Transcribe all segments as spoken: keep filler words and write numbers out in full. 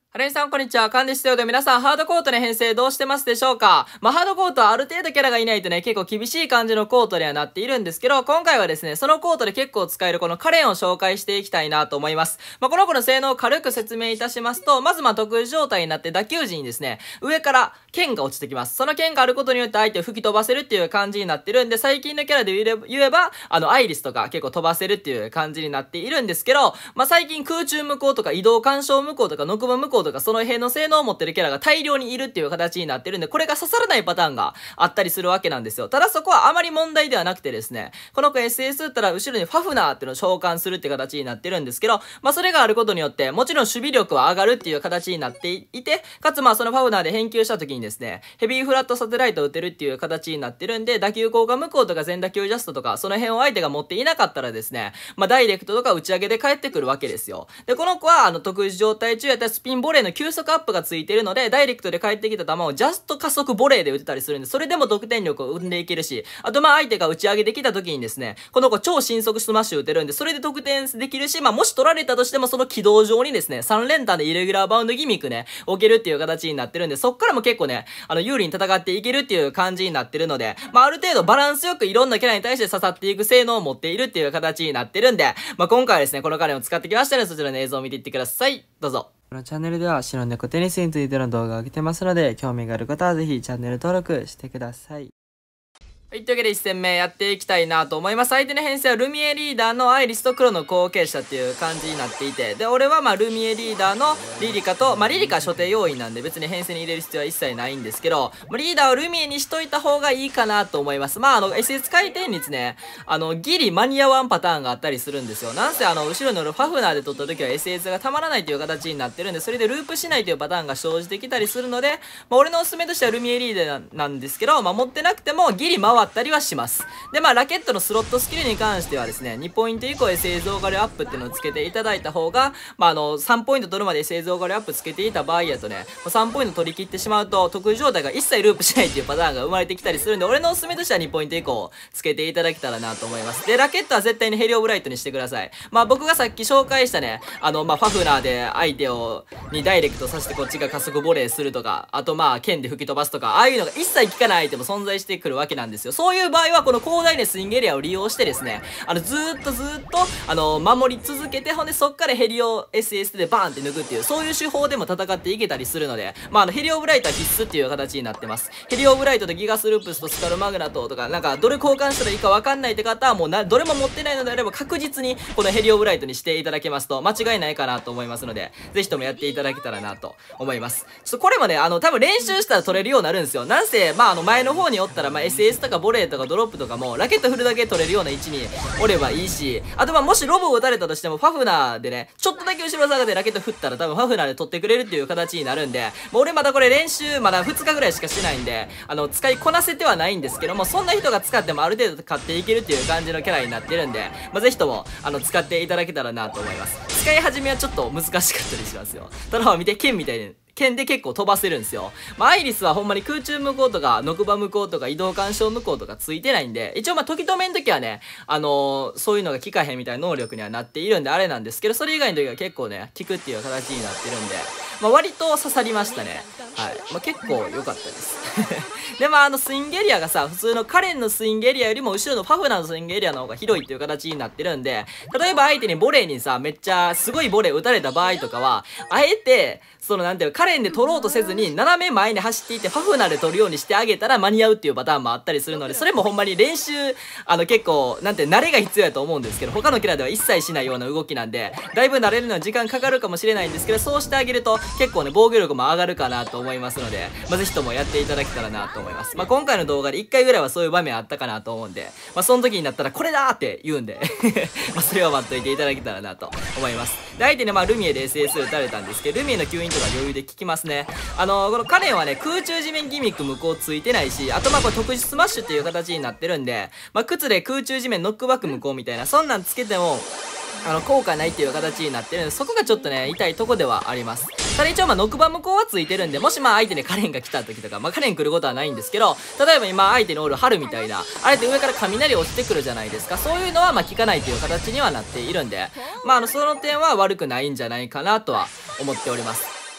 ハレンさん、こんにちは。カンデシテオで皆さん、ハードコートの編成どうしてますでしょうか？まあ、ハードコートはある程度キャラがいないとね、結構厳しい感じのコートにはなっているんですけど、今回はですね、そのコートで結構使えるこのカレンを紹介していきたいなと思います。まあ、この子の性能を軽く説明いたしますと、まずまあ、特殊状態になって打球時にですね、上から剣が落ちてきます。その剣があることによって相手を吹き飛ばせるっていう感じになってるんで、最近のキャラで言えば、あの、アイリスとか結構飛ばせるっていう感じになっているんですけど、まあ、最近空中無効とか移動干渉無効とかノクバ無効とかその辺の性能を持ってるキャラが大量にいるっていう形になってるんで、これが刺さらないパターンがあったりするわけなんですよ。ただそこはあまり問題ではなくてですね、この子 エスエス 打ったら後ろにファフナーっていうのを召喚するって形になってるんですけど、まあそれがあることによって、もちろん守備力は上がるっていう形になっていて、かつまあそのファフナーで返球した時にですね、ヘビーフラットサテライトを打てるっていう形になってるんで、打球効果無効とか全打球ジャストとか、その辺を相手が持っていなかったらですね、まあダイレクトとか打ち上げで返ってくるわけですよ。で、この子はあの特殊状態中やったらスピンボレーの急速アップがついてるので、ダイレクトで返ってきた球をジャスト加速ボレーで打てたりするんで、それでも得点力を生んでいけるし、あとまあ相手が打ち上げできた時にですね、この子超新速スマッシュ打てるんで、それで得点できるし、まあもし取られたとしてもその軌道上にですね、さん連単でイレギュラーバウンドギミックね、置けるっていう形になってるんで、そっからも結構ね、あの有利に戦っていけるっていう感じになってるので、まあある程度バランスよくいろんなキャラに対して刺さっていく性能を持っているっていう形になってるんで、まあ今回はですね、このカレンを使ってきましたので、そちらの映像を見ていってください。どうぞ。 このチャンネルでは白猫テニスについての動画を上げてますので、興味がある方はぜひチャンネル登録してください。 はい、というわけでいち戦目やっていきたいなと思います。相手の編成はルミエリーダーのアイリスと黒の後継者っていう感じになっていて、で、俺はまあルミエリーダーのリリカと、まあリリカは所定要員なんで別に編成に入れる必要は一切ないんですけど、まあ、リーダーをルミエにしといた方がいいかなと思います。まああの エスエス 回転率ね、あのギリ間に合わんパターンがあったりするんですよ。なんせあの後ろに乗るファフナーで取った時は エスエス がたまらないという形になってるんで、それでループしないというパターンが生じてきたりするので、まあ俺のおすすめとしてはルミエリーダーなんですけど、まあ持ってなくてもギリ回ったりはします。で、まあ、ラケットのスロットスキルに関してはですね、にポイント以降 エスエー 増画量アップっていうのをつけていただいた方が、まあ、あの、さんポイント取るまで エスエー 増画量アップつけていた場合やとね、さんポイント取り切ってしまうと、特殊状態が一切ループしないっていうパターンが生まれてきたりするんで、俺のおすすめとしてはにポイント以降つけていただけたらなと思います。で、ラケットは絶対にヘリオブライトにしてください。まあ、僕がさっき紹介したね、あの、まあ、ファフナーで相手を、にダイレクトさせてこっちが加速ボレーするとか、あとまあ、剣で吹き飛ばすとか、ああいうのが一切効かないアイテム存在してくるわけなんですよ。そういう場合は、この広大なスイングエリアを利用してですね、あの、ずーっとずーっと、あの、守り続けて、ほんでそっからヘリオ エスエス でバーンって抜くっていう、そういう手法でも戦っていけたりするので、まあ、あの、ヘリオブライトは必須っていう形になってます。ヘリオブライトとギガスループスとスカルマグナトとか、なんか、どれ交換したらいいかわかんないって方は、もうな、どれも持ってないのであれば確実に、このヘリオブライトにしていただけますと、間違いないかなと思いますので、ぜひともやっていただけたらなと思います。ちょっとこれもね、あの、多分練習したら取れるようになるんですよ。なんせ、まあ、あの、前の方におったら、まあ、エスエス とかボレーとかドロップとかも、ラケット振るだけ取れるような位置におればいいし、あとまあもしロボを打たれたとしてもファフナーでね、ちょっとだけ後ろ下がってラケット振ったら多分ファフナーで取ってくれるっていう形になるんで、もう俺まだこれ練習まだふつかぐらいしかしてないんで、あの、使いこなせてはないんですけども、そんな人が使ってもある程度買っていけるっていう感じのキャラになってるんで、まあぜひとも、あの、使っていただけたらなと思います。使い始めはちょっと難しかったりしますよ。ただ見て、剣みたいに、剣で結構飛ばせるんですよ。まあ、アイリスはほんまに空中無効とか、ノクバ無効とか、移動干渉無効とかついてないんで、一応まあ、時止めの時はね、あのー、そういうのが効かへんみたいな能力にはなっているんで、あれなんですけど、それ以外の時は結構ね、効くっていう形になってるんで、まあ、割と刺さりましたね。はい。まあ、結構良かったです。で、まあ、あの、スイングエリアがさ、普通のカレンのスイングエリアよりも後ろのファフナーのスイングエリアの方が広いっていう形になってるんで、例えば相手にボレーにさ、めっちゃすごいボレー打たれた場合とかは、あえて、そのなんていうカレンで取ろうとせずに斜め前に走っていってファフナーで取るようにしてあげたら間に合うっていうパターンもあったりするので、それもほんまに練習、あの結構、なんて慣れが必要やと思うんですけど、他のキャラでは一切しないような動きなんで、だいぶ慣れるのは時間かかるかもしれないんですけど、そうしてあげると結構ね、防御力も上がるかなと思いますので、まあ、ぜひともやっていただけたらなと思います。まあ、今回の動画でいっかいぐらいはそういう場面あったかなと思うんで、まあ、その時になったらこれだーって言うんでまあ、それは待っといていただけたらなと思います。で、相手ね、まあ、ルミエで エスエス 打たれたんですけど、ルミエの吸引とか余裕で効きますね。あのー、このカレンはね、空中地面ギミック無効ついてないし、あとまあこれ特殊スマッシュっていう形になってるんで、まあ、靴で空中地面ノックバック無効みたいな、そんなんつけても、あの、効果ないっていう形になってるんで、そこがちょっとね、痛いとこではあります。ただ一応まあ、ノクバ無効はついてるんで、もしまあ相手にカレンが来た時とか、まあカレン来ることはないんですけど、例えば今相手におる春みたいな、あれって上から雷落ちてくるじゃないですか。そういうのはまあ効かないという形にはなっているんで、まああの、その点は悪くないんじゃないかなとは思っております。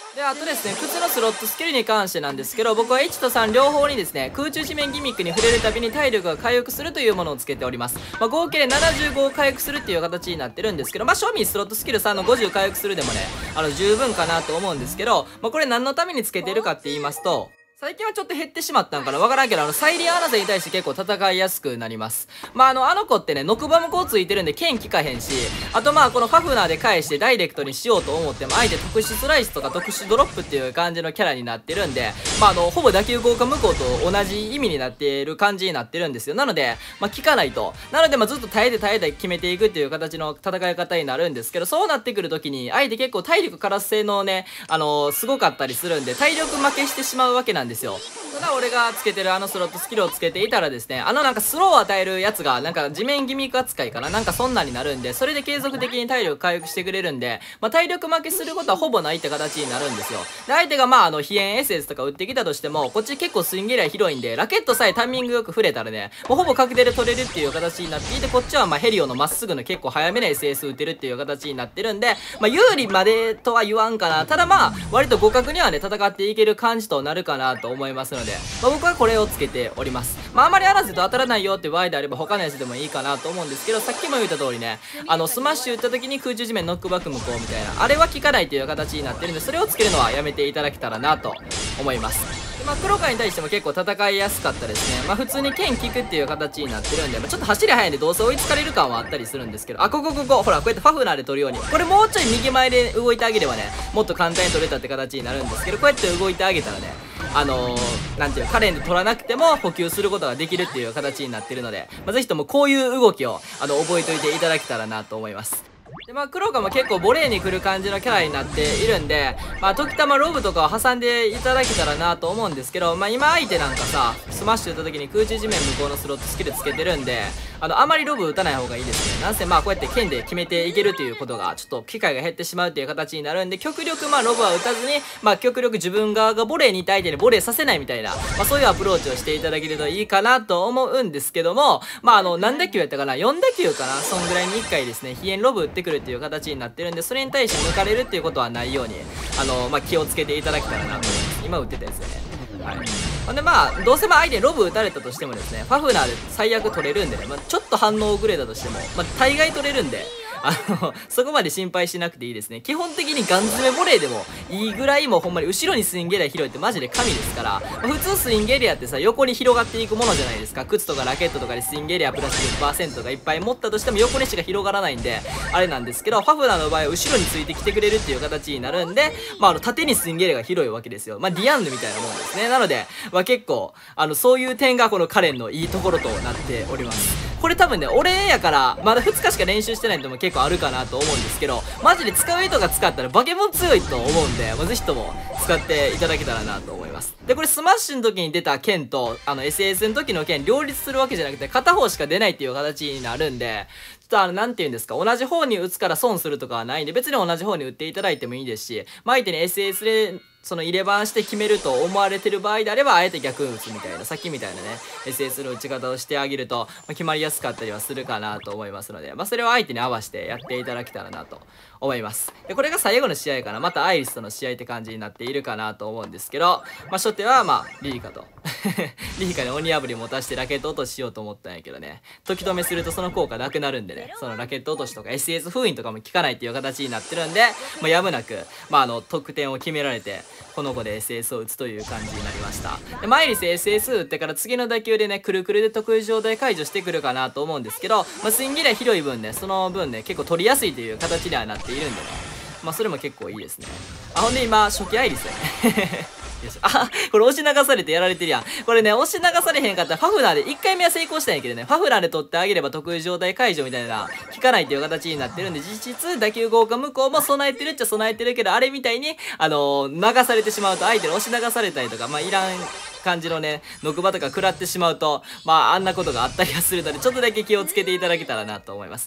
で、あとですね、靴のスロットスキルに関してなんですけど、僕はいちとさん両方にですね、空中地面ギミックに触れるたびに体力が回復するというものをつけております。まあ、合計でななじゅうごを回復するっていう形になってるんですけど、まあ、庶民スロットスキルさんのごじゅう回復するでもね、あの、十分かなと思うんですけど、まあ、これ何のためにつけてるかって言いますと、最近はちょっと減ってしまったんかなわからんけど、あの、サイリアアナザに対して結構戦いやすくなります。まあ、あの、あの子ってね、ノクバムこうついてるんで剣効かへんし、あとまあ、このファフナーで返してダイレクトにしようと思っても、相手特殊スライスとか特殊ドロップっていう感じのキャラになってるんで、まあ、あの、ほぼ打球効果無効と同じ意味になっている感じになってるんですよ。なので、まあ、効かないと。なので、まあ、ずっと耐えて耐えて決めていくっていう形の戦い方になるんですけど、そうなってくるときに、相手結構体力カラス性のね、あのー、すごかったりするんで、体力負けしてしまうわけなんですよ。ただ俺がつけてるあのスロットスキルをつけていたらですね、あのなんかスローを与えるやつがなんか地面ギミック扱いかななんかそんなになるんで、それで継続的に体力回復してくれるんで、まあ、体力負けすることはほぼないって形になるんですよ。で、相手がまああの、飛炎 エスエス とか打ってきたとしても、こっち結構スイングエリア広いんで、ラケットさえタイミングよく触れたらね、もうほぼ確定で取れるっていう形になっていて、こっちはまあヘリオのまっすぐの結構早めの エスエス 打てるっていう形になってるんで、まあ有利までとは言わんかな。ただまあ、割と互角にはね、戦っていける感じとなるかなと思いますので、まあ僕はこれをつけております。まあ、あまりあらずと当たらないよって場合であれば他のやつでもいいかなと思うんですけど、さっきも言った通りね、あの、スマッシュ打った時に空中地面ノックバック無効みたいな、あれは効かないという形になってるんで、それをつけるのはやめていただけたらなと思います。で、まあ、黒川に対しても結構戦いやすかったですね。まあ、普通に剣効くっていう形になってるんで、まあ、ちょっと走り速いんでどうせ追いつかれる感はあったりするんですけど、あ、ここここ、ほら、こうやってファフナーで取るように、これもうちょい右前で動いてあげればね、もっと簡単に取れたって形になるんですけど、こうやって動いてあげたらね、あのー、なんていうか、カレンで取らなくても補給することができるっていう形になってるので、まあ、ぜひともこういう動きを、あの、覚えておいていただけたらなと思います。で、まあ、黒川も結構ボレーに来る感じのキャラになっているんで、まあ、時たまロブとかを挟んでいただけたらなと思うんですけど、まあ、今相手なんかさ、スマッシュ打った時に空中地面向こうのスロットスキルつけてるんで、あの、あまりロブ打たない方がいいですね。なんせまあ、こうやって剣で決めていけるということが、ちょっと機会が減ってしまうっていう形になるんで、極力まあ、ロブは打たずに、まあ、極力自分側がボレーにいた相手にボレーさせないみたいな、まあ、そういうアプローチをしていただけるといいかなと思うんですけども、まあ、あの、何打球やったかな ?よん 打球かなそんぐらいにいっかいですね、飛炎ロブ打ってくるっていう形になってるんで、それに対して抜かれるっていうことはないように、あの、まあ、気をつけていただけたらなと思います。今打ってたやつよね。はい。ほんでまあ、どうせまあ相手にロブ打たれたとしてもですね、ファフナーで最悪取れるんでね、まあ、ちょっと反応遅れたとしても、まあ、大概取れるんで、あの、そこまで心配しなくていいですね。基本的にガン詰めボレーでもいいぐらいもうほんまに後ろにスイングエリア広いってマジで神ですから、まあ、普通スイングエリアってさ、横に広がっていくものじゃないですか。靴とかラケットとかでスイングエリアプラス じゅっパーセント がいっぱい持ったとしても横にしか広がらないんで、あれなんですけど、ファフナーの場合は後ろについてきてくれるっていう形になるんで、まあ、あの、縦にスイングエリアが広いわけですよ。まあ、ディアンヌみたいなもんですね。なので、まあ、結構、あの、そういう点がこのカレンのいいところとなっております。これ多分ね、俺やから、まだふつかしか練習してないのも結構あるかなと思うんですけど、マジで使う人が使ったらバケモン強いと思うんで、まあ、ぜひとも使っていただけたらなと思います。で、これスマッシュの時に出た剣と、あの エスエス の時の剣両立するわけじゃなくて、片方しか出ないっていう形になるんで、ちょっとあの、なんて言うんですか、同じ方に打つから損するとかはないんで、別に同じ方に打っていただいてもいいですし、まあ、相手に エスエス で、その入れ番して決めると思われてる場合であれば、あえて逆打つみたいな、さっきみたいなね、エスエス の打ち方をしてあげると、まあ、決まりやすかったりはするかなと思いますので、まあ、それを相手に合わせてやっていただけたらなと思います。で、これが最後の試合かな。またアイリスとの試合って感じになっているかなと思うんですけど、まあ、初手はまあ、リリカと。リリカに鬼破り持たしてラケット落とししようと思ったんやけどね、時止めするとその効果なくなるんでね、そのラケット落としとか エスエス 封印とかも効かないっていう形になってるんで、まあ、やむなく、まあ、あの、得点を決められて、この子で エスエス を打つという感じになりました。で、マイリス エスエス 打ってから次の打球でね、くるくるで得意状態解除してくるかなと思うんですけど、まあ、スイングエリア広い分ね、その分ね、結構取りやすいという形にはなっているんでね、まあ、それも結構いいですね。あ、ほんで今、初期アイリスやね。よし。あ、これ押し流されてやられてるやん。これね、押し流されへんかったらファフナーでいっかいめは成功したんやけどね、ファフナーで取ってあげれば得意状態解除みたいな、効かないっていう形になってるんで、実質打球豪華向こうも備えてるっちゃ備えてるけど、あれみたいに、あのー、流されてしまうと相手に押し流されたりとか、まあ、いらん感じのね、ノクバとか食らってしまうと、まあ、あんなことがあったりはするので、ちょっとだけ気をつけていただけたらなと思います。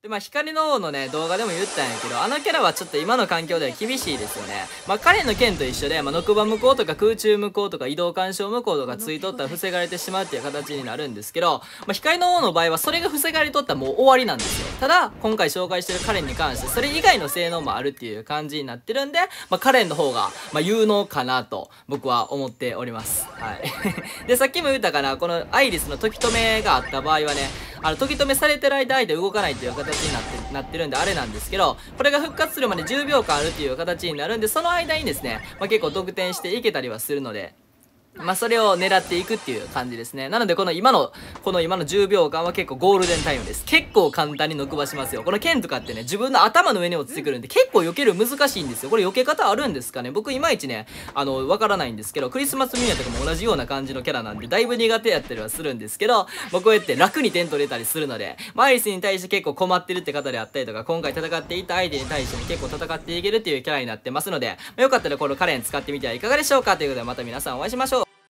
で、まあ、光の王のね、動画でも言ったんやけど、あのキャラはちょっと今の環境では厳しいですよね。まあ、彼の剣と一緒で、まあ、ノクバ無効とか空中無効とか移動干渉無効とかついとったら防がれてしまうっていう形になるんですけど、まあ、光の王の場合はそれが防がれとったらもう終わりなんですよ。ただ、今回紹介してるカレンに関して、それ以外の性能もあるっていう感じになってるんで、まあ、カレンの方が、まあ、有能かなと、僕は思っております。はい。で、さっきも言ったかな、このアイリスの時止めがあった場合はね、あの、時止めされてる間、相手動かないっていう形になって、なってるんであれなんですけど、これが復活するまでじゅうびょうかんあるっていう形になるんで、その間にですね、まあ、結構得点していけたりはするので、まあ、それを狙っていくっていう感じですね。なので、この今の、この今のじゅうびょうかんは結構ゴールデンタイムです。結構簡単にノクバしますよ。この剣とかってね、自分の頭の上に落ちてくるんで、結構避ける難しいんですよ。これ避け方あるんですかね？僕いまいちね、あの、わからないんですけど、クリスマスミニアとかも同じような感じのキャラなんで、だいぶ苦手やったりはするんですけど、まあ、こうやって楽に点取れたりするので、まあ、アイリスに対して結構困ってるって方であったりとか、今回戦っていた相手に対しても結構戦っていけるっていうキャラになってますので、まあ、よかったらこのカレン使ってみてはいかがでしょうかということで、また皆さんお会いしましょう。